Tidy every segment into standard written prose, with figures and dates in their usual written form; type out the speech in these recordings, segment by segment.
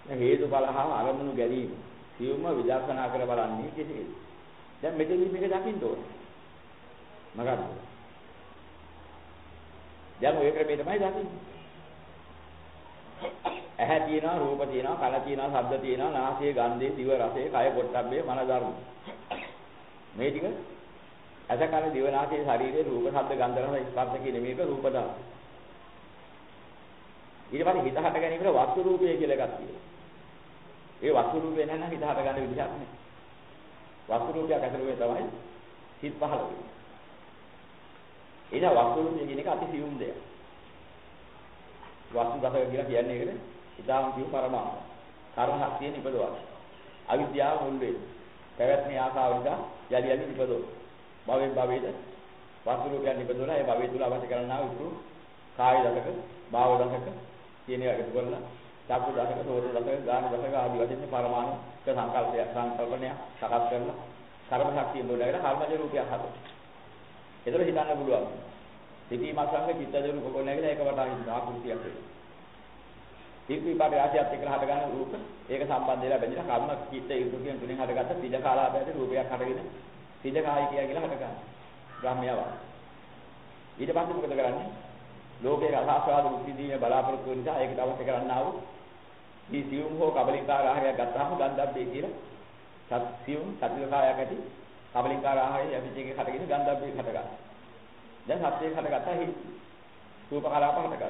හේතුඵල හා අරමුණු ගැනීම සියුම්ව විදර්ශනා කර බලන්නේ කෙසේද? දැන් මෙතනදී මේක දකින්න ඕනේ. මොකද්ද? දැන් ඔය ක්‍රමයේ තමයි දකින්නේ. ඇහැ තියෙනවා, රූප තියෙනවා, කන තියෙනවා, ශබ්ද තියෙනවා, නාසය, ගන්ධය, දිව, රසය, කය, පොට්ටබ්බේ, මන ධර්ම. මේ ටික ඇස, කන, දිව, නාසය, ශරීරයේ රූප, ශබ්ද, ගන්ධ, රස, ස්පර්ශ කියන මේක රූප ධර්ම. ඊට පස්සේ හිත හට ගැනීමට වස්තු රූපය කියලා එකක් තියෙනවා. ඒ වස්තු රූපේ නැත්නම් හිත හට ගන්න විදිහක් නෑ. වස්තු රූපයක් ඇතුළේ තමයි හිත පහළ වෙන්නේ. ඒක වස්තු රූපය කියන එක අති සියුම් දෙයක්. වස්තු දසක කියලා කියන්නේ ඒකනේ. ඊටාම් සියුම් පරමාර්ථ. කර්ම ශක්තිය නිපදවන. අවිද්‍යාව මුල් වෙන්නේ. පැවැත්මේ ආසාව නිසා යලි යලි නිපදවන. භවෙන් භවයට වස්තු රූපයන් නිපදවලා ඒ භවය තුල අවශ්‍ය කරනා වූ කාය දසක, භාව දසක කියන ඒවා එකතු කරලා චක්කු දසක, සෝත දසක, ගාන දසක ආදී වශයෙන් පරමාණුක සංකල්පනය සකස් කරලා කර්ම ශක්තිය මුලට කර්මජ රූපයක් හදනවා. ඒතර හිතන්න පුළුවන්. සිටීම සංග චිත්තජ රූප කොනගෙන ඒක වටා ඉන්න ආකෘතියක් වෙනවා. ඉක්විපාට ආශයත් එක්ක හට ගන්න රූප ඒක සම්බන්ධ වෙලා බැඳිලා කර්ම චිත්ත යුතු කියන තුنين හටගත්ත සීල කාලාපයට රූපයක් හටගෙන සීල කායි කියලා හට ගන්න. බ්‍රහ්මයව. ඊට පස්සේ මොකද කරන්නේ? ලෝකේ රසාස්වාද මුක්තිදීමේ බලාපොරොත්තු වෙන නිසා ඒකට අවශ්‍ය කරන්නා වූ මේ සියුම් හෝ කබලින්කාර ආහාරයක් ගත්තාම ගන්ධබ්බේ කියලා සියුම් සතිලකාරයක් ඇති කබලින්කාර ආහාරය යටිචේකේ හටගෙන ගන්ධබ්බේ හට ගන්නවා. දැන් සත්‍යයේ හටගත්තා හි රූප කලාප හටගන්නවා.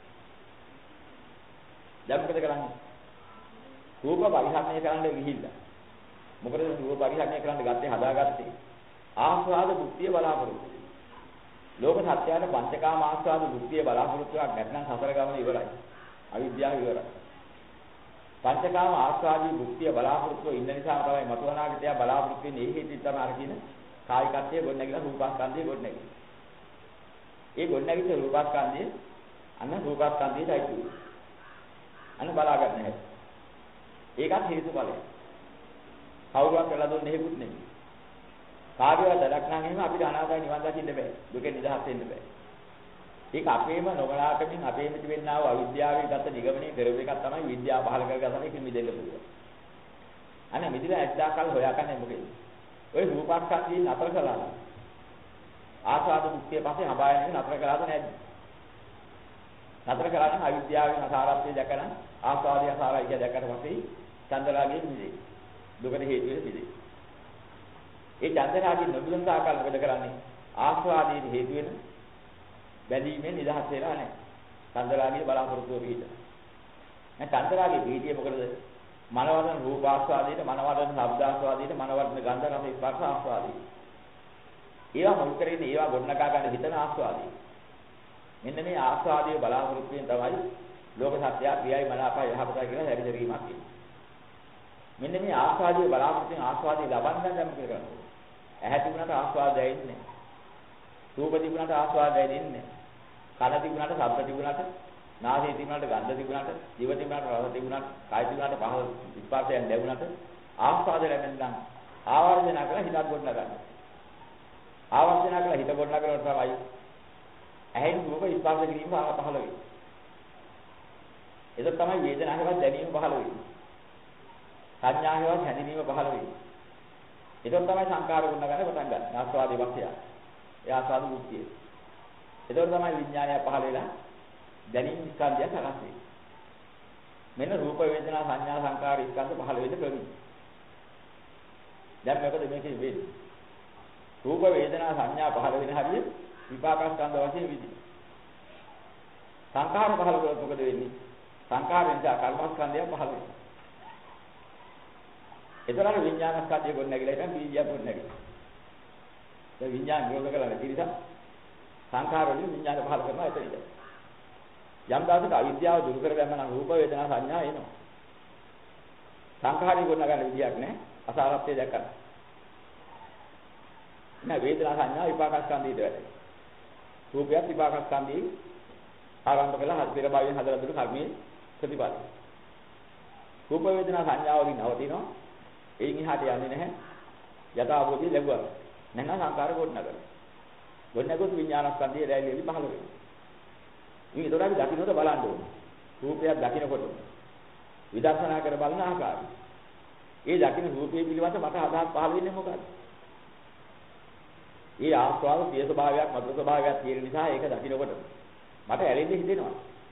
දැන් මොකද කරන්නේ? රූප පරිහරණය කරන්න ගිහිල්ලා. මොකද රූප පරිහරණය කරන්න ගත්තේ හදාගත්තේ ආස්වාද මුක්තිය බලාපොරොත්තු. ලෝක සත්‍යයට පංචකාම ආස්වාද මුක්තිය බලාපොරොත්තුවක් නැත්නම් සසර ගමන ඉවරයි. අවිද්‍යාව ඉවරයි. පංචකාම ආස්වාදී මුක්තිය බලාපොරොත්තු ඉන්න නිසා තමයි මතුවනාගතය බලාපොරොත්තු වෙන්නේ. ඒ හේතුව තමයි අර කියන කායිකත්වයේ ගොඩනැගිලා රූපස්කන්ධයේ ගොඩනැගිලා. ඒ ගොඩනැගිච්ච රූපස්කන්ධයේ අන්න රූපස්කන්ධයේ දැයිතු. අන්න බලා ගන්න හැටි. ඒකත් හේතුඵලයි. කවුරුවක් කළා දුන්නේ හේකුත් නෙමෙයි. කාර්යව දඩක් නම් එහෙම අපිට අනාගතේ නිවන් දකින්න බෑ. දුකෙන් නිදහස් වෙන්න බෑ. ඒක අපේම නොගලාකමින් අපේම තිබෙනා වූ අවිද්‍යාවෙන් ගත නිගමනයේ පෙරව එකක් තමයි විද්‍යාව පහල කරගන්න එක මිදෙන්න පුළුවන්. අනේ මිදලා ඇද්දාකල් හොයාගන්නේ මොකෙද? ඔය රූපස්කන්ධයෙන් නතර කළා නම් ආසාද මුක්තිය පස්සේ හබායන්නේ නතර කළාද නැද්ද? නතර කළා නම් අවිද්‍යාවෙන් අසාරත්වය දැකලා ආස්වාදය අසාරයි කියලා දැක්කට පස්සේ චන්දරාගයෙන් මිදෙයි. දුකට හේතු වෙන මිදෙයි. ඒ චන්දරාගයෙන් නොබුලන් සාකල් මොකද කරන්නේ? ආස්වාදයේ හේතු වෙන බැඳීමෙන් නිදහස් වෙලා නැහැ. චන්දරාගයේ බලාපොරොත්තු වෙවිද? නැත්නම් චන්දරාගයේ පිටියේ මොකද? මනවදන රූප ආස්වාදයට, මනවදන ශබ්ද ආස්වාදයට, මනවදන ගන්ධ රස ස්පර්ශ ආස්වාදයට. ඒවා මුල් කරගෙන ඒවා ගොඩනගා ගන්න හිතන ආස්වාදය. මෙන්න මේ ආස්වාදයේ බලාපොරොත්තු වෙන තමයි ලෝක සත්‍යය ප්‍රියයි මනාපයි යහපතයි කියලා හැරිදරීමක් කියන්නේ. මෙන්න මේ ආස්වාදයේ බලාපොරොත්තු වෙන ආස්වාදයේ ලබන්න නම් මොකද කරන්නේ? ඇහැ තිබුණාට ආස්වාදය එන්නේ නැහැ. රූප තිබුණාට ආස්වාදය දෙන්නේ නැහැ. කන තිබුණාට ශබ්ද තිබුණාට, නාසය තිබුණාට ගන්ධ තිබුණාට, දිව තිබුණාට රස තිබුණාට, කය තිබුණාට පහළ ස්පර්ශයන් ලැබුණාට ආස්වාදය ලැබෙන්න ආවර්ජන කරලා හිතක් ගොඩනගා ගන්න. ආවර්ජන කරලා හිත ගොඩනගා කරලා තමයි ඇහෙන් රූප ස්පර්ශ කිරීම පහළ වෙන්නේ. ඒක තමයි වේදනාවවත් දැනීම පහළ වෙන්නේ. සංඥාවවත් හැඳිනීම පහළ වෙන්නේ. ඒක තමයි සංකාර ගුණ ගන්න පටන් ගන්න. ආස්වාදේ වක්තිය. ඒ ආස්වාද මුක්තිය. ඒක තමයි විඥානය පහළ වෙලා දැනීම ස්කන්ධය සකස් වෙන්නේ. මෙන්න රූප වේදනා සංඥා සංකාර ස්කන්ධ පහළ වෙන්න ක්‍රමයි. දැන් මොකද මේකේ වෙන්නේ? රූප වේදනා සංඥා පහළ වෙන හැටි විපාක ස්කන්ධ වශයෙන් විදි. සංඛාර පහළ කරොත් මොකද වෙන්නේ? සංඛාරෙන් නිසා කර්මස්කන්ධය පහළ වෙනවා. ඒතරම් විඥාන ස්කන්ධය ගොඩනැගිලා ඉතින් බීජය ගොඩනැගිලා. ඒ විඥාන නිරෝධ කරලා නැති නිසා සංඛාර වලින් විඥාන පහළ කරනවා එතනද. යම් දායක අවිද්‍යාව දුරු කර දැම්ම නම් රූප වේදනා සංඥා එනවා. සංඛාරي ගොඩනගන්න විදියක් නැහැ. අසාරත්වය දැක්කම. නෑ වේදනා සංඥා විපාක ස්කන්ධයට වැටෙනවා. රූපයත් විපාක ස්කන්ධي ආරම්භ කළා හතර භාවයෙන් හදලා දුරු කර්මයේ ප්‍රතිපල. රූප වේදනා සංඥා වලින් නවතිනවා. එයින් එහාට යන්නේ නැහැ. යථාභූතය ලැබුවා. නැත්නම් සංකාර ගොඩනගනවා. ගොඩනගොත් විඥානස්කන්ධයේ රැළෙලි පහළ වෙනවා. මේ ඒතර අපි දකින්නට බලන්න ඕනේ. රූපයක් දකින්නකොට විදර්ශනා කර බලන ආකාරය. ඒ දකින්න රූපේ පිළිබඳ මට අදහස් පහළ වෙන්නේ මොකද්ද? ඒ ආස්වාද පිය ස්වභාවයක් මధుර ස්වභාවයක් තියෙන නිසා ඒක දකින්නකොට මට ඇලෙන්න හිතෙනවා.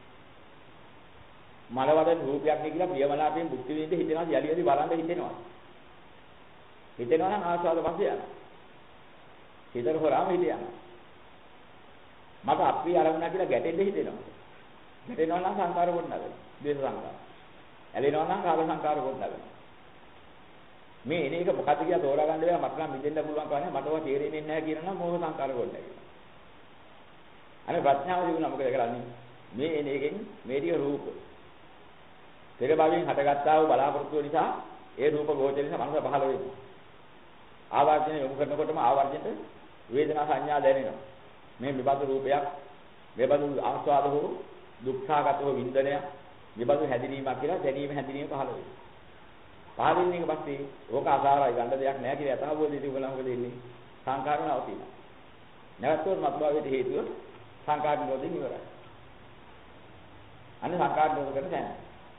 මලවද රූපයක් නේ කියලා ප්‍රියමනාපයෙන් බුද්ධ විඳින්න හිතෙනවා, යලි යලි බලන්න හිතෙනවා. හිතෙනවා නම් ආස්වාද පස්සේ යනවා. හිතර හොරාම හිත යනවා. මට අප්‍රිය අරමුණක් කියලා ගැටෙන්න හිතෙනවා. ගැටෙනවා නම් සංකාර කොටනගන. දේශ සංකාර. ඇලෙනවා නම් කාම සංකාර කොටනගන. මේ එන එක මොකද්ද කියලා තෝරා ගන්න බෑ. මට නම් මිදෙන්න පුළුවන් කවන්නේ මට ඔය තේරෙන්නේ නැහැ කියනවා නම් මෝහ සංකාර කොටනගන. අනේ ප්‍රඥාව දිනුනා මොකද කරන්නේ? මේ එන එකෙන් මේ ටික රූප. පෙර භවයෙන් හටගත්තා වූ බලාපොරොත්තු නිසා ඒ රූප ගෝචර නිසා මනස පහළ වෙනවා. ආවර්ජන යොමු කරනකොටම ආවර්ජනට වේදනා සංඥා දැනෙනවා. මේ විබඳු රූපයක්, විබඳු ආස්වාද හෝ දුක්ඛාගතව වින්දනය, විබඳු හැදිරීමක් කියලා දැනීම හැදිරීම පහළ වෙනවා. පහළ වෙන එක පස්සේ ඕක අසාරයි ගන්න දෙයක් නැහැ කියලා යථාබෝධය තිබුණා මොකද වෙන්නේ? සංකාර නවතිනවා. නැවතුත් මතභාවයට හේතුව සංකාර නිරෝධය ඉවරයි. අන්න සංකාර නිරෝධ කරන තැන.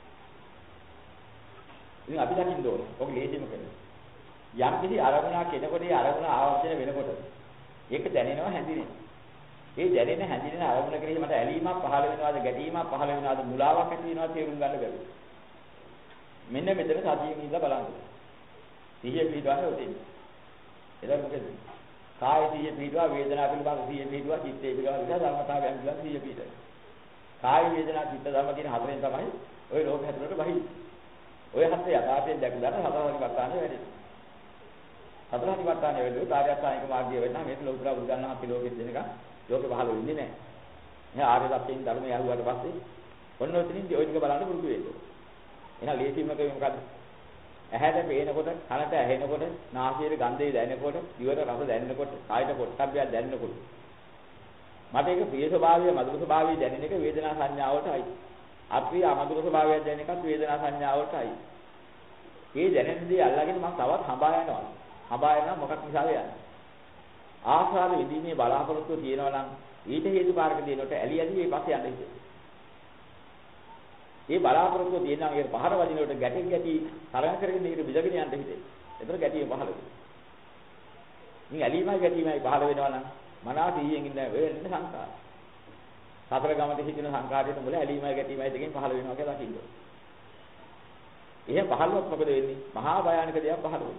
ඉතින් අපි දකින්න ඕනේ. ඔක ලේසිම කරන්නේ. යම් කිසි අරමුණක් එනකොට ඒ අරමුණ ආවර්ජන වෙනකොට ඒක දැනෙනවා හැඳිනෙනවා. ඒ දැනෙන හැඳිනෙන අරමුණ කෙරෙහි මට ඇලීමක් පහළ වෙනවාද ගැටීමක් පහළ වෙනවාද මුලාවක් ඇති වෙනවාද තේරුම් ගන්න බැහැ. මෙන්න මෙතන සතියෙන් ඉඳලා බලන්න. සිහිය පිටවන්නේ ඔතෙන්. එතන මොකද? කාය සිහිය පිටවා වේදනා පිළිබඳ සිහිය පිටවා චිත්තේ පිළිබඳ විද ධර්මතාවයන් පිළිබඳ සිහිය පිටවා. කාය වේදනා චිත්ත ධර්ම කියන හතරෙන් තමයි ওই ලෝක හැතරට බහින්නේ. ඔය හතර යථාර්ථයෙන් දැකලා හතරවෙනි වර්තානේ වැඩි. හතරවෙනි වර්තානේ වැඩි කාර්යස්ථානික මාර්ගය වෙන්න මේක ලෝකලා බුදුගන්නා අපි ලෝකෙත් දෙනක ලෝකේ පහළ වෙන්නේ නැහැ. එහේ ආර්ය සත්‍යයෙන් ධර්මය අහුවාට පස්සේ ඔන්න ඔතනින් ওই ටික බලන්න පුරුදු වෙන්න. එහෙනම් ලේසිම එක මොකද්ද? ඇහැට පේනකොට, කනට ඇහෙනකොට, නාසයේ ගන්ධය දැනෙනකොට, දිවට රස දැනෙනකොට, කායට පොට්ටබ්බයක් දැනෙනකොට මට ඒක ප්‍රිය ස්වභාවය, මధుර ස්වභාවය දැනෙන එක වේදනා සංඥාවටයි. අප්‍රිය අමధుර ස්වභාවයක් දැනෙන එකත් වේදනා සංඥාවටයි. මේ දැනෙන දේ අල්ලගෙන මම තවත් හඹා යනවා. හඹා යනවා මොකක් නිසාද යන්නේ? ආස්වාද විඳීමේ බලාපොරොත්තු තියෙනවා නම් ඊට හේතුකාරක දෙනකොට ඇලි ඇලි මේ පස්සේ යන්න හිතේ. මේ බලාපොරොත්තු තියෙනවා ඒ පහර වදිනකොට ගැටෙන් ගැටි තරඟ කරගෙන මේක විදගෙන යන්න හිතේ. ඒතර ගැටිය පහළ වෙනවා. ඉතින් ඇලීමයි ගැටීමයි පහළ වෙනවා නම් මනස ඊයෙන් ඉන්න වෙන්නේ සංකාර. සතර ගමට හිතෙන සංකාරයට මුල ඇලීමයි ගැටීමයි දෙකෙන් පහළ වෙනවා කියලා දකින්න. එහෙම පහළවත් මොකද වෙන්නේ? මහා භයානක දෙයක් පහළ වෙනවා.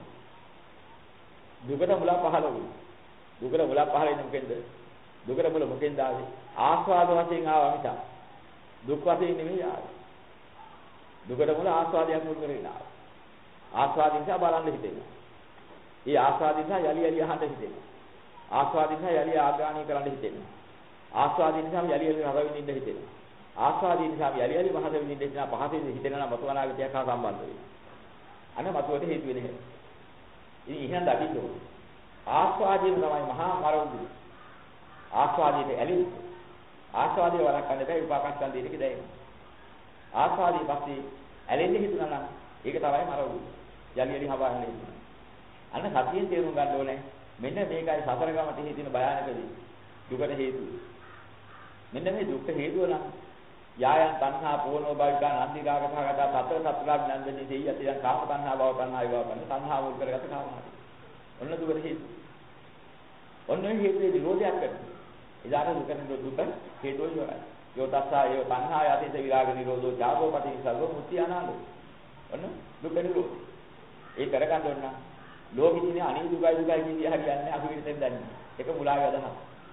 දුකට මුල පහළ වෙනවා. දුකට මුල පහළ වෙන්නේ මොකෙන්ද? දුකට මුල මොකෙන්ද ආවේ? ආස්වාද වශයෙන් ආවා මිස දුක් වශයෙන් නෙමෙයි ආවේ. දුකට මුල ආස්වාදයක් මුල් කරගෙන ආවා. ආස්වාදින් නිසා බලන්න හිතෙනවා. ඒ ආස්වාදින් නිසා යලි යලි අහන්න හිතෙනවා. ආස්වාදින් නිසා යලි ආග්‍රහණය කරන්න හිතෙනවා. ආස්වාදින් නිසා යලි යලි රස විඳින්න හිතෙනවා. ආස්වාදින් නිසා යලි යලි පහස විඳින්න හිතෙනවා. පහසෙන් හිතෙනවා මතු අනාගතයක් හා සම්බන්ධ වෙනවා. අන්න මතුවට හේතු වෙන හැටි. ඉතින් එහෙනම් දකින්න ඕනේ. ආස්වාදයෙන් තමයි මහා මරවුදු. ආස්වාදයේ ඇලෙන්නේ. ආස්වාදයේ වරක්වන්න බෑ විපාකස්කන්ධ දෙක දැනෙනවා. ආස්වාදයේ පස්සේ ඇලෙන්න හිතුණා නම් ඒක තමයි මරවුදු. යලි යලි හබාන්නේ. අන්න සතියෙන් තේරුම් ගන්න ඕනේ. මෙන්න මේකයි සතර ගමට හේතුන භයානකදී. දුකට හේතුව. මෙන්න මේ දුක්ඛ හේතුව නම් යායන් තණ්හා පෝනෝ භවිකා නන්දිකාගත තතර සතරක් නන්දනි දෙයි අතියන් කාම තණ්හා භව තණ්හා විභව කරන තණ්හා මුල් කරගත කාමහරි. ඔන්න දුකට හේතුව. ඔන්න හේතුවේ විරෝධයක් කරනවා. ඉදාන දුක හේතුව ඉවරයි. යෝ තස්සා යෝ තණ්හා යතිස විරාග නිරෝධෝ ජාතෝ පටි සර්ව මුක්ති අනාලෝ. ඔන්න දුක නිරෝධ. ඒ කරගන්න ඕන නම් ලෝකෙදී අනිත් දුකයි කියන හරියන්නේ අසුවිතෙන් දන්නේ. ඒක මුලාවේ අදහස්.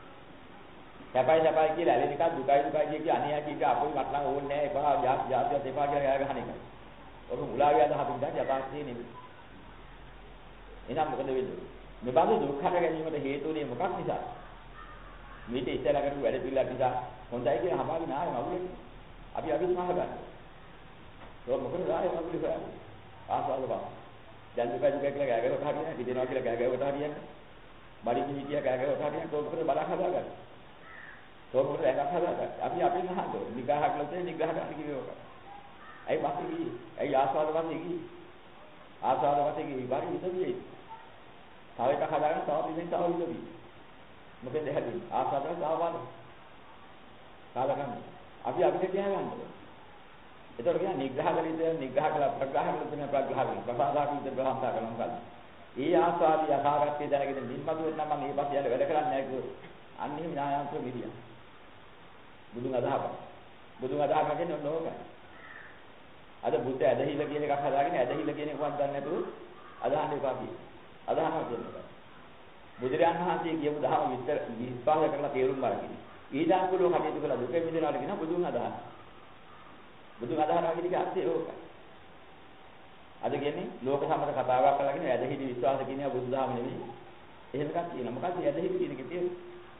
සැපයි කියලා ඇලෙන එක දුකයි කිය අනියා කීක අපොයි මට්ටම් ඕනේ නැහැ එපා ජාතියත් එපා කියලා ගෑ ගහන එකයි. ඔක මුලාවේ අදහසින් දැන් යථාර්ථයේ නෙමෙයි. එහෙනම් මොකද වෙන්නේ? මේ බඳු දුක් හට ගැනීමට හේතුනේ මොකක් නිසාද? මේක ඉස්සෙල්ලා කරපු වැඩ පිළිවෙල නිසා හොඳයි කියලා හමාගේ නාය මගුලේ. අපි මහ ගන්න. ඒක මොකද ආයේ මගුලේ කරන්නේ? ආසාවල බා. දැන් දුකයි කියලා ගෑ ගහවට හරියන්නේ. හිතෙනවා කියලා ගෑ ගහවට හරියන්නේ. බඩින් හිතියා ගෑ ගහවට හරියන්නේ. කොහොමද බලක් හදාගන්නේ? කොහොමද එකක් හදාගන්නේ? අපි නහන්න ඕනේ. නිගහක් ලොතේ නිගහ ගන්න කිව්වක. ඇයි වාසිය ගියේ? ඇයි ආසාවල වාසිය ගියේ? ආසාවල වාසිය ගියේ බාරි ඉතිවියි. තව එකක් හදාගන්න තව පිටින් තව ඉතිවියි. මොකද හැදෙන්නේ? ආසාවල සාවාද. කාලකම්. අපි අපිට තියා ගන්න ඕනේ. ඒතකොට කියන නිග්‍රහ කලිත නිග්‍රහ කළ ප්‍රග්‍රහ කළ තුන ප්‍රග්‍රහ කළ ප්‍රසාදා කළ ප්‍රහාන්තා කළ මොකද? ඒ ආස්වාදී යථාර්ථය දැනගෙන නිම්මතුවෙන් නම් මම මේ පස්සේ යන වැඩ කරන්නේ නැහැ කිව්වොත් අන්න එහෙම ඥානාන්තෝ විදිය. බුදුන් අදහපන්. බුදුන් අදහන කියන්නේ ඔන්න ඕකයි. අද බුද්ධ ඇදහිල්ල කියන එකක් හදාගෙන ඇදහිල්ල කියන එකවත් දන්නේ නැතුව අදහන්න එපා කියන. අදහනවා කියන්නේ. බුදුරයන් වහන්සේ කියපු දහම විස්තර විස්පාද කරලා තේරුම් ගන්න. ඊදාංකුලෝ කටයුතු කළා දුක මිදෙනාට කියන බුදුන් අදහන. බුදුන් අදහනවා කියන එක අර්ථය ඕකයි. අද කියන්නේ ලෝක සම්මත කතාවක් කරලාගෙන ඇදහිලි විශ්වාස කියන බුදුදහම නෙමෙයි. එහෙම එකක් තියෙනවා. මොකක්ද ඇදහිලි කියන එකේ තියෙන්නේ?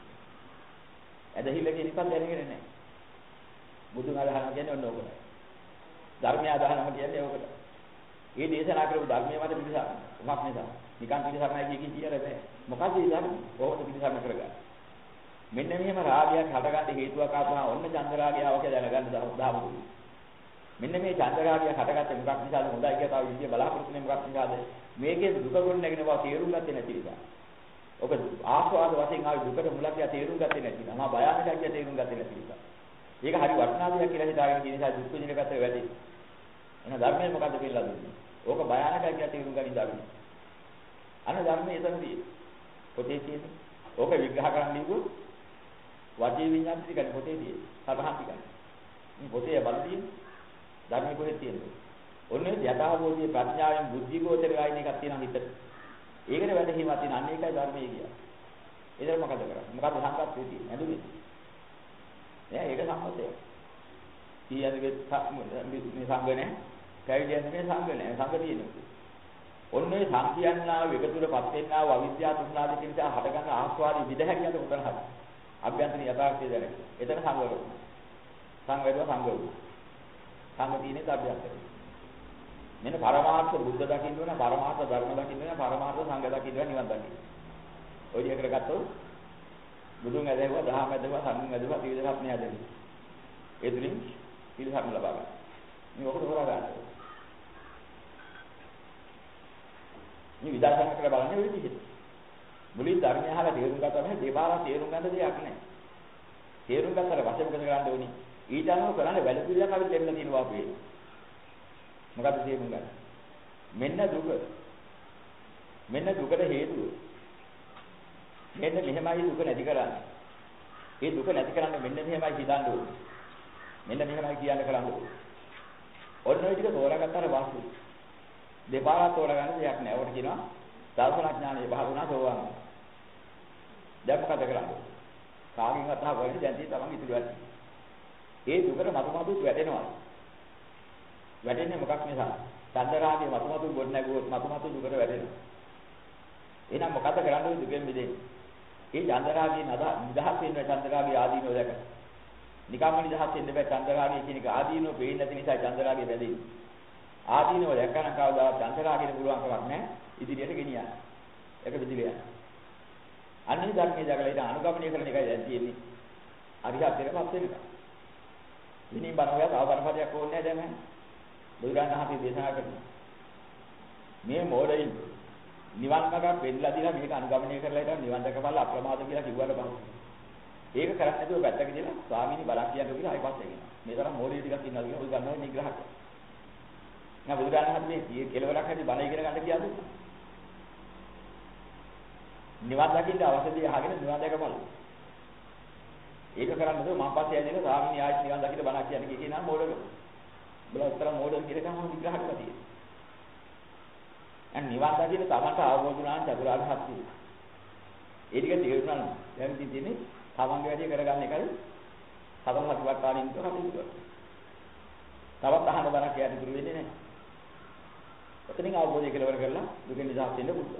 ඇදහිල්ල කියන එකක් දැනගෙන නැහැ. බුදුන් අදහනවා කියන්නේ ඔන්න ඕකයි. ධර්මය අදහනවා කියන්නේ ඕකට. මේ දේශනා කරපු ධර්මයේ මත පිළිසක් මොකක් නිසා? නිකන් පිළිසක් නැහැ කියලා බෑ. මොකක්ද ඒ ධර්ම? කොහොමද පිළිසක් කරගන්නේ? මෙන්න මෙහෙම රාගයක් හටගන්න හේතුවක් ආපුවා ඔන්න චන්ද්‍රාගය ආව කියලා දැනගන්න දහම. මෙන්න මේ චන්ද්‍රාගය හටගත්තේ මොකක් නිසාද? හොඳයි කියලා තව විදිය බලාපොරොත්තු වෙන්නේ මොකක් නිසාද? මේකේ දුක ගොඩ නැගෙන බව තේරුම් ගත්තේ නැති නිසා. ඔබ ආස්වාද වශයෙන් ආවේ දුකට මුලක් කියලා තේරුම් ගත්තේ නැති නිසා. මම භයානකයි කියලා තේරුම් ගත්තේ නැති නිසා. ඒක හරි වටිනා දෙයක් කියලා හිතාගෙන ඉන්න නිසා දුක් විඳින පැත්තට වැඩි. එහෙනම් ධර්මයේ මොකද්ද කියලා දුන්නේ? ඕක භයානකයි කියලා තේරුම් ගනින් දාගෙන. අන්න ධර්මයේ එතනදී පොතේ තියෙන්නේ. ඕක විග්‍රහ කරන්න ඉුවොත් වචී විඤ්ඤාණ ටිකයි පොතේ තියෙන්නේ. සතහන් ටිකයි. මේ පොතේ බලදී ධර්මයේ කොහෙද තියෙන්නේ? ඔන්නේ යථාභෝධියේ ප්‍රඥාවෙන් බුද්ධි ගෝචරය වයින් එකක් තියෙනවා හිතට. ඒකට වැටහීමක් තියෙන අන්න ඒකයි ධර්මයේ කියන්නේ. ඒතර මොකද කරන්නේ? මොකද සංකප්පේ තියෙන්නේ? නේද? නෑ ඒක සම්මතය. කීයදගේ මේ සංග නැහැ. පැවිදියන් මේ සංග නැහැ. සංග තියෙනවා. ඔන්නේ සංකියන්නා විකතුලපත් වෙන්නා වූ අවිද්‍යාව තුන්නාදී නිසා හටගන්න ආස්වාදී විදහැකියට උතන හරි. අභ්‍යන්තරීය යථාර්ථය දැනෙන. එතන සංගවල. සංගවල සංගවල. සංග තියෙන්නේ අභ්‍යන්තරේ. මෙන්න පරමාර්ථ බුද්ධ දකින්න ඕන, පරමාර්ථ ධර්ම දකින්න ඕන, පරමාර්ථ සංඝ දකින්න ඕන, නිවන් දකින්න. ඔය විදිහ කරගත්තොත් බුදුන් ඇදෙවුවා, දහම ඇදෙවුවා, සංඝ ඇදෙවුවා, ත්‍රිවිධ රත්නය ඇදෙවුවා. ඒ තුලින් පිළිසම් ලබා ගන්න. මේ ඔකට හොරා ගන්න. මේ විදර්ශනා කරලා බලන්නේ ඔය විදිහට. මුලින් ධර්මය අහලා තේරුම් ගත්තා නම් දෙපාරක් තේරුම් ගන්න දෙයක් නැහැ. තේරුම් ගත්තට වශයෙන් මොකද කරන්න ඕනි? ඊට අනුව කරන්නේ වැඩ පිළිවෙලක් අපි දෙන්න තියෙනවා අපේ. මොකද්ද තේරුම් ගන්න? මෙන්න දුක. මෙන්න දුකට හේතුව. මෙන්න මෙහෙමයි දුක නැති කරන්නේ. ඒ දුක නැති කරන්න මෙන්න මෙහෙමයි හිතන්න ඕනේ. මෙන්න මෙහෙමයි කියන්න කරන්න ඕනේ. ඔන්න ඔය ටික තෝරාගත්තාට පස්සේ දෙපාරක් තෝරාගන්න දෙයක් නෑ. ඔකට කියනවා දර්ශනඥානයේ භාවනා සෝවාන්. දැන් මොකද කරන්නේ? කාගෙන්වත් අහගන්නේ දැන් තියෙන තමන් ඉතුරු වෙන්නේ. ඒ දුකට මතුමතුත් වැටෙනවා. වැටෙන්නේ මොකක් නිසා? චන්දරාගයේ මතුමතු ගොඩ නැගුවොත් මතුමතු දුකට වැටෙනවා. එහෙනම් මොකද කරන්නේ දුකෙන් මිදෙන්නේ? ඒ චන්දරාගයේ නිදහස් වෙන්න චන්දරාගයේ ආදීනෝ දැක. නිකම්ම නිදහස් වෙන්න බෑ චන්දරාගයේ කියන එක ආදීනෝ පේන්නේ නැති නිසා චන්දරාගයේ බැඳෙන්නේ. ආදීනෝ දැක්කම කවදා චන්දරාගයට පුළුවන් කමක් නැහැ ඉදිරියට ගෙනියන්න. ඒක විදිලිය. අන්නේ ධර්මයේ දැකලා ඉතින් අනුගමනය කරන එකයි දැන් තියෙන්නේ. අරිහත්ත්වයටපත් වෙන එක. ඉනින් බණවල තව බණපදයක් ඕනේ නැහැ දැන්. බුදුරජාණන් වහන්සේ දේශනා කරනවා. මේ මොඩලින් නිවන් මාර්ගයක් වෙන්නලා දීලා මේක අනුගමනය කරලා ඉතින් නිවන් දැකපල්ලා අප්‍රමාද කියලා කිව්වට පස්සේ. ඒක කරන්නේ නැතුව පැත්තක දාලා ස්වාමීනි බලක් කියන්න කියලා ආයෙ පස්සේ ගෙනා. මේ තරම් මොඩිය ටිකක් ඉන්නවා කියලා උගන්වන්නේ නිග්‍රහ කරනවා. නෑ බුදුරජාණන් වහන්සේ මේ කෙලවරක් හැටි බණ ඉගෙන ගන්න කියන්නේ. නිවන් දකින්න අවශ්‍ය දේ අහගෙන නිවන් දැකපල්ලා. ඒක කරන්නේ නැතුව මම පස්සේ ඇවිල්ලා ස්වාමීනි ආයෙත් නිවන් දකින්න බණක් කියන්නේ කියනවා මොඩකම. බලා උත්තර මොඩල් කියලා තමයි විග්‍රහ කරලා තියෙන්නේ. අන්න නිවන් දකින්න තමන්ට අවබෝධ වුණා නම් චතුරාර්ය සත්‍යය. ඒ ටික තේරුණා නම් දැන් ඉතින් තියෙන්නේ තමන්ගේ වැඩේ කරගන්න එකයි හතර හතුවක් කාලින් කටයුතු කරනවා. තවත් අහන බණක් යාට ඉතුරු වෙන්නේ නැහැ. ඔතනින් අවබෝධය කෙලවර කරලා දුකෙන් නිදහස් වෙන්න පුළුවන්.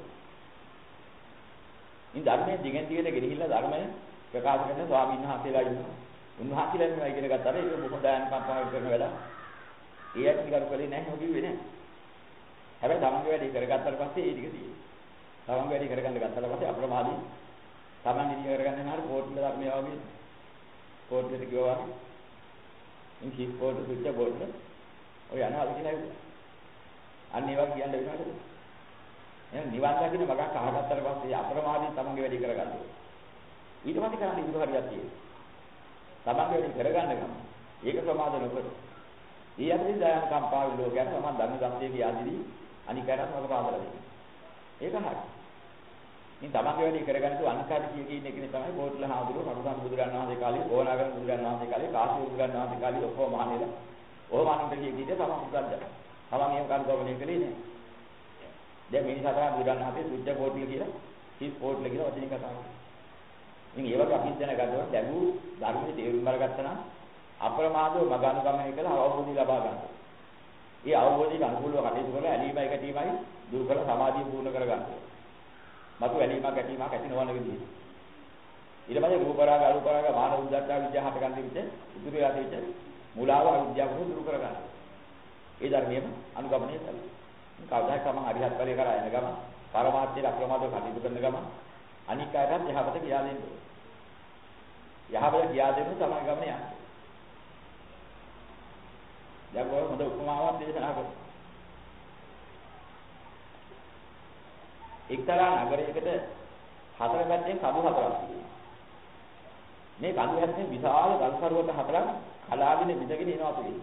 ඉතින් ධර්මයේ දිගෙන් දිගට ගෙනහිල්ලා ධර්මය ප්‍රකාශ කරන ස්වාමීන් වහන්සේලා ඉන්නවා. උන්වහන්සේලා මේවා ඉගෙන ගත්තාම ඒක බොහෝ දායන් කම්පාවක් කරන වැඩ. ඒ ඇයි කරු කලේ නැහැ හොගිවේ නැහැ. හැබැයි තමන්ගේ වැඩේ කරගත්තාට පස්සේ ඒ ටික තියෙනවා. තමන්ගේ වැඩේ කරගන්න ගත්තාට පස්සේ අප්‍රමාදී තමන් ඉතින් කරගන්න නම් හරි පොට්ටල ධර්මය වගේ පොට්ටලට ගියවා. ඉන් කී පොට්ටල සුච්ච පොට්ටල ඔය යනවා කියලා හිතුවා. අන්න ඒවා කියන්න වෙනවද? එහෙනම් නිවන් දකින්න මගක් අහගත්තාට පස්සේ අප්‍රමාදී තමන්ගේ වැඩේ කරගන්න ඕනේ. ඊට පස්සේ කරන්න ඉතුරු හරියක් තියෙනවා. තමන්ගේ වැඩේ කරගන්න ගමන් ඒක ප්‍රමාද නොකර ඊ අතරින් දයන කම්පාව ලෝකයට මම ධර්ම සත්‍යයේ කියාදී අනිකාරත් මම පාදලා දෙනවා. ඒක හරි. ඉතින් තමන්ගේ වැඩි කරගන්න තු අනිකාරී කියන එකනේ තමයි බෝධිල හාමුදුරුවෝ මරුසන් බුදුරණන් වහන්සේ කාලේ ඕනාගම බුදුරණන් වහන්සේ කාලේ කාශ්‍යප බුදුරණන් වහන්සේ කාලේ ඔක්කොම මහණෙලා ඕමානන්ද කීදී තමයි පුදුරන්න. තමන් එහෙම කන්දෝමනේ කලේ නෑ. දැන් මේ නිසා තමයි බුදුරණන් වහන්සේ සුද්ධ බෝධිල කියලා හිස් බෝධිල කියලා වචනින් කතා කරන්නේ. ඉතින් ඒ වගේ අපි දැනගන්නවා ලැබූ ධර්මයේ තේරුම් අරගත්තා නම් අප්‍රමාදව මගානුගමනය කළා අවබෝධය ලබා ගන්නවා. ඒ අවබෝධයට අනුකූලව කටයුතු කරලා ඇලීමයි ගැටීමයි දුරු කරලා සමාධිය පූර්ණ කරගන්නවා. මතු ඇලීමක් ගැටීමක් ඇති නොවන විදිහට. ඊට පස්සේ රූප රාග අරූප රාග මාන උද්දච්ච විද්‍යාව හට ගන්න විදිහ ඉතුරු යාත විදිහ මූලාව අවිද්‍යාව දුරු කරගන්නවා. ඒ ධර්මයේම අනුගමනය කරනවා. කවදාවත් තමන් අරිහත් ඵලයේ කරා යන ගම පරමාර්ථයේ අප්‍රමාදව කටයුතු කරන ගම අනික් අයටත් යහපත කියා දෙන්න ඕනේ. යහපත කියා දෙන්න තමයි ගමන යන්නේ. දැන් ඔය හොඳ උපමාවක් දේශනා කරමු. එක්තරා නගරයකට හතර පැත්තෙන් කඳු හතරක් තියෙනවා. මේ කඳු හැස්සේ විශාල ගල් සරුවක හතරක් කලාගෙන විදගෙන එනවා තුනේ.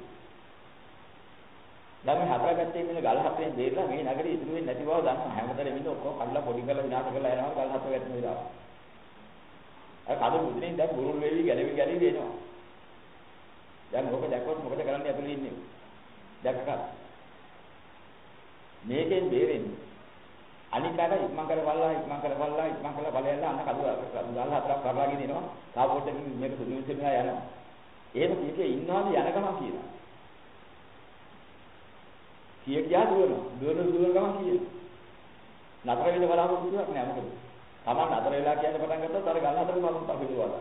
දැන් මේ හතර පැත්තේ ඉන්න ගල් හතරෙන් දෙරලා මේ නගරේ ඉතුරු වෙන්නේ නැති බව දන්නවා. හැමතැනම ඉන්න ඔක්කොම කඩලා පොඩි කරලා විනාශ කරලා යනවා ගල් හතර වැටෙන විදිහට. අර කඳු මුද්‍රෙන් දැන් බුරුල් වෙවි ගැලවි එනවා. දැන් මොකද දැක්කොත් මොකද කරන්නේ ඇතුලේ ඉන්නේ? දැක්කත් මේකෙන් බේරෙන්නේ අනිකාට ඉක්මන් කරලා බලයල්ලා අන්න කඩුව ගල් හතරක් කරලාගෙන එනවා. තාපොට්ටකින් මේක සුදු විසෙනවා යනවා. එහෙම කීකේ ඉන්නවාද යන ගමන් කියනවා. කියා දුවන ගමන් කියනවා. නතර වෙන්න බලාපොරොත්තුවක් නෑ මොකද? Taman නතර වෙලා කියන්න පටන් ගත්තොත් අර ගල් හතරම මම පහුදුවා.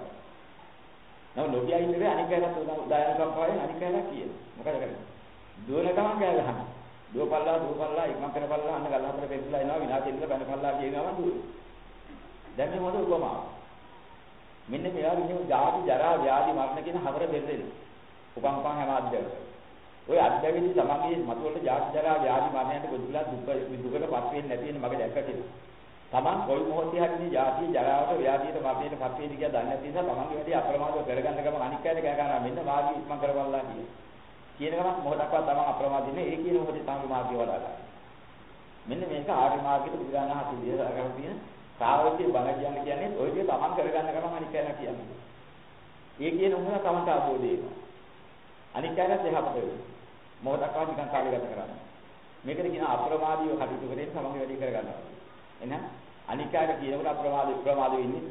නම නොකිය ඉන්නේ අනිකාට උදායන කම්පාවෙන් අනිකාට කියන. මොකද කරන්නේ? දුවන ගමන් කෑ ගහනවා. දුවපල්ලා ඉක්මන් කරපල්ලා අන්න ගල් හතර පෙරලා එනවා විනාශෙන්න බැනපල්ලා කියනවා දුවන. දැන් මේ මොකද උපමාව? මෙන්න මෙයා විදිහට ජාති ජරා ව්‍යාධි මරණ කියන හතර දෙන්නේ. උපම්පන් හැම අධ්‍යයනය. ඔය අධ්‍යයනයේදී තමන්ගේ මතුවලට ජාති ජරා ව්‍යාධි මරණයට ගොදුලා දුකට පත් වෙන්නේ නැති වෙන මග දැක්කටින. තමන් කොයි මොහොතේ හරි මේ ජාති ජරාවට ව්‍යාධියට මරණයට පත් වෙන්නේ කියලා දන්නේ නැති නිසා තමන්ගේ වැඩි අප්‍රමාදව කරගන්න ගම අනික් අයට කෑ ගන්නවා මෙන්න මාර්ගය ඉක්මන් කරපල්ලා කියන ගමන් මොහොතක්වත් තමන් අප්‍රමාදී නේ ඒ කියන මොහොතේ තමන්ගේ මාර්ගය වඩා ගන්න. මෙන්න මේක ආර්ය මාර්ගයට බුදුරජාණන් වහන්සේ දේශනා කරලා තියෙන සාවෘත්‍ය බණ කියන්නේ ඔය දේ තමන් කරගන්න ගමන් අනික් අයට කියන්නේ. ඒ කියන මොහොත තමන්ට අවබෝධ වෙනවා. අනික් අයත් එහාට වෙනවා. මොහොතක්වත් නිකන් කාලය ගත කරන්නේ. මේකද කියන අප්‍රමාදීව කටයුතු කරේ තමන්ගේ වැඩි කරගන්නවා. එහෙනම් අනික් අයට කියනකොට ප්‍රමාද වෙන්නේ.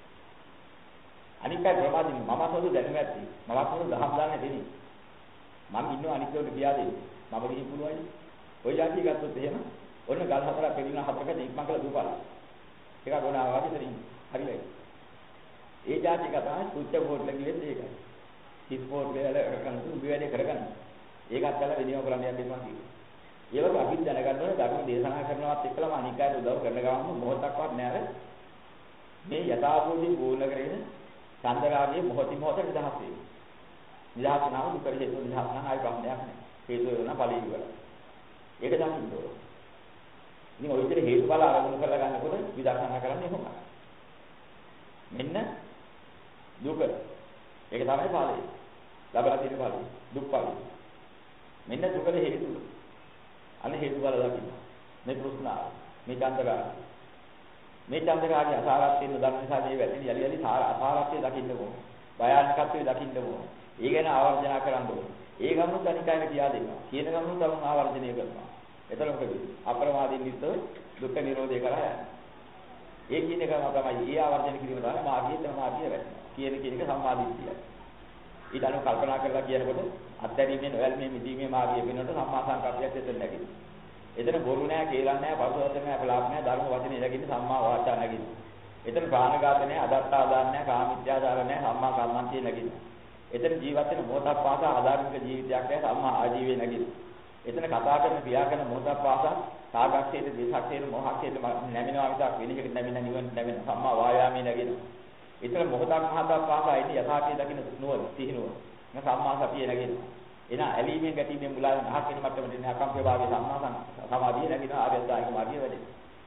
අනික් අය ප්‍රමාදින් මම සෝදු දැනුම ඇති. මම සෝදු දහම් දාන්නේ දෙන්නේ. මම ඉන්නව අනික් ඒවාට කියා දෙන්නේ. මම ගිහින් පුළුවන්ද? ඔය જાතිය ගත්තොත් එහෙම ඔන්න ගල් හතරක් පෙරින හතරකට ඉක්මන් කරලා දුපාලා. ඒක ගොනා වාගේ තරින් හරියයි. ඒ જાතිය කතාව සුච්ච බෝඩ් ලගියෙත් ඒකයි. හිස් බෝඩ් වල කරගන්න උඹ වැඩේ කරගන්න. ඒකත් කළා විනියම කරන්න යන්න එපා කිව්වා. ඒ වගේ අපි දැනගන්න ඕනේ ධර්ම දේශනා කරනවත් එක්කලම අනික් අයට උදව් කරන ගමන් මොහොතක්වත් නෑර මේ යථාභූතී පූර්ණ කරගෙන චන්දරාගයේ මොහොතින් මොහොත නිදහස් වෙනවා. නිදහස් නම් දුක හේතු නිදහස් නම් ආයි ප්‍රශ්නයක් නෑ. හේතු වෙන ඵලෙ ඉවර. ඒක දකින්න ඕනේ. ඉතින් ඔය විදිහට හේතු බල අරමුණු කරලා ගන්නකොට විදර්ශනා කරන්නේ කොහොමද? මෙන්න දුක. ඒක තමයි ඵලෙ. ලබලා තියෙන ඵලෙ. දුක් ඵලෙ. මෙන්න දුකේ හේතුව. අනේ හේතු බල දකින්න. මේ ප්‍රශ්නාව. මේ චන්දරාගය. මේ චන්දරාගය අසාරත්වයෙන් ධර්ම නිසා මේ වැටෙන යලි අසාරත්වය දකින්න ඕනේ. භයානකත්වය දකින්න ඕනේ. ඒ ගැන ආවර්ජන කරන්න ඕනේ. ඒ ගමනුත් අනිකායට කියා දෙනවා. කියන ගමනුත් තම ආවර්ජනය කරනවා. එතන මොකද? අප්‍රමාදීන් විතර දුක්ඛ නිරෝධය කරා යන්නේ. ඒ කියන එකම තමයි ඒ ආවර්ජන කිරීම තමයි මාර්ගයේ තමයි වැටෙනවා. කියන එක සම්මාදිට්ඨියයි. ඊට අනුව කල්පනා කරලා කියනකොට අත්දැකීමෙන් ඔයල්මේ මිදීමේ මාර්ගය වෙනකොට සම්මා සංකප්පයත් එතන නැගිටිනවා. එතන බොරු නෑ, කේලම් නෑ, පරසවචන නෑ, අපලාප නෑ, ධර්ම වචනේ නැගිටින සම්මා වාචා නැගිටිනවා. එතන ප්‍රාණඝාත නෑ, අදත්තාදාන නෑ, කාමීත්‍යාචාර නෑ, සම්මා කම්මන්තිය නැගිටිනවා. එතන ජීවත් වෙන මොහොතක් පාසා ආධාර්මික ජීවිතයක් නෑ, සම්මා ආජීවය නැගිටිනවා. එතන කතා කරන ක්‍රියා කරන මොහොතක් පාසා සාගක්ෂේත, දේශක්ෂේත, මොහක්ෂේත නැමිනවා විතරක් වෙන එකකට නැමින නිවන නැමින සම්මා වායාමයේ නැගිටිනවා. එතන මොහොතක් මහතක් පාසා ඉන්නේ යථාර්ථය දකින්න නුවණ, සිහිනුව. මේ සම්මා සතිය නැගිටිනවා. එන ඇලීමෙන් ගැටීමෙන් මුලාවෙන් අහක් වෙන මට්ටමට එන අකම්පේ භාවයේ සම්මා සමාධිය නැගින ආර්යදායක මාර්ගය වැඩි.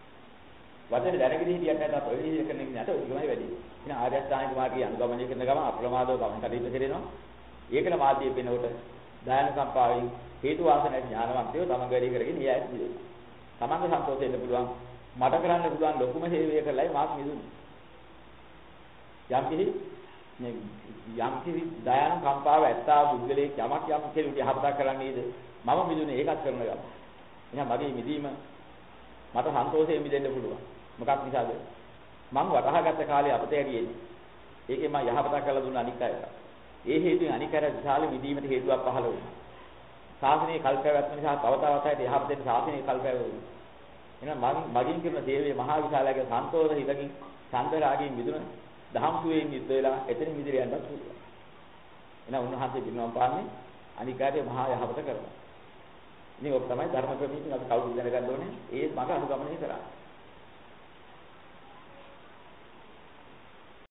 වචන දැනගෙන හිටියත් නැත්නම් ඔය විදිහට කරන එක නට උගමයි වැඩි. එන ආර්යදායක මාර්ගය අනුගමනය කරන ගමන් අප්‍රමාදව ගමන් කටයුතු කරනවා. ඒකන මාර්ගයේ වෙනකොට දායන කම්පාවෙන් හේතු වාසනාවේ ඥානවන්තයෝ තමන් වැඩි කරගෙන ඊයත් මිදුණා. තමන්ගේ සන්තෝෂ වෙන්න පුළුවන්. මට කරන්න පුළුවන් ලොකුම සේවය කරලායි මාත් මිදුණේ. යම්කිසි දායන කම්පාව ඇත්තා බුද්ධලේ යමක් යම් කෙනෙකුට යහපතක් කරන්නේද මම මිදුණේ ඒකත් කරන ගමන්. එහෙනම් මගේ මිදීම මට සන්තෝෂයෙන් මිදෙන්න පුළුවන්. මොකක් නිසාද? මං වටහාගත්ත කාලේ අපතේ ඇරියෙන්නේ. ඒකේ මම යහපතක් කරලා දුන්න අනික් අයට. ඒ හේතුවෙන් අනික් අය විශාල මිදීමට හේතුවක් පහළ වුණා. ශාසනයේ කල්පයක් නිසා තව තවත් අයට යහපතෙන් ශාසනයේ කල්පයක් වුණා. එහෙනම් මගින් කරන සේවයේ මහා විශාලයේ සන්තෝෂ හිතකින් සම්දරාගයෙන් මිදුණ දහම්සුවේ නිත් වෙලා එතනින් මිදිරිය යන්නත් පුළුවන්. එහෙනම් උන්වහන්සේ පිරිනවම් පාන්නේ අනික් අයට මහා යහපත කරනවා. ඉතින් ඔක තමයි ධර්ම ක්‍රමයෙන් අපි කවුරුද දැනගන්න ඕනේ? ඒ මඟ අනුගමනය කරන්නේ.